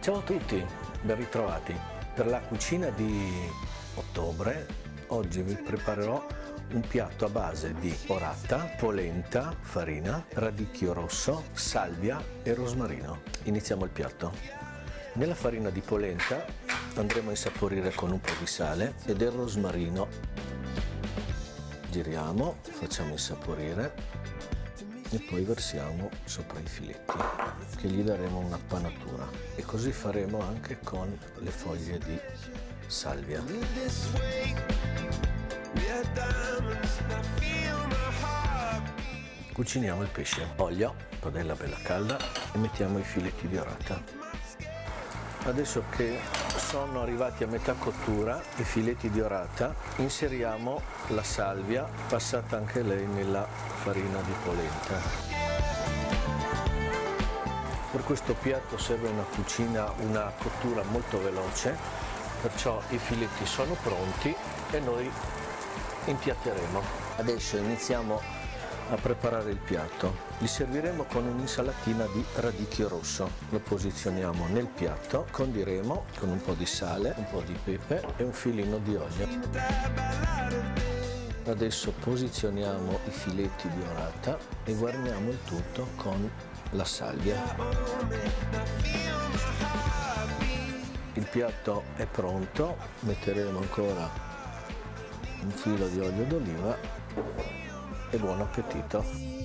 Ciao a tutti, ben ritrovati. Per la cucina di ottobre oggi vi preparerò un piatto a base di orata, polenta, farina, radicchio rosso, salvia e rosmarino. Iniziamo il piatto. Nella farina di polenta andremo a insaporire con un po' di sale e del rosmarino. Giriamo, facciamo insaporire e poi versiamo sopra i filetti che gli daremo una panatura, e così faremo anche con le foglie di salvia. Cuciniamo il pesce. Olio, padella bella calda, e mettiamo i filetti di orata. Adesso che sono arrivati a metà cottura i filetti di orata, inseriamo la salvia passata anche lei nella farina di polenta. Per questo piatto serve una cottura molto veloce, perciò i filetti sono pronti e noi impiatteremo. Adesso iniziamo a preparare il piatto. Li serviremo con un'insalatina di radicchio rosso. Lo posizioniamo nel piatto, condiremo con un po' di sale, un po' di pepe e un filino di olio. Adesso posizioniamo i filetti di orata e guarniamo il tutto con la salvia. Il piatto è pronto, metteremo ancora un filo di olio d'oliva e buon appetito!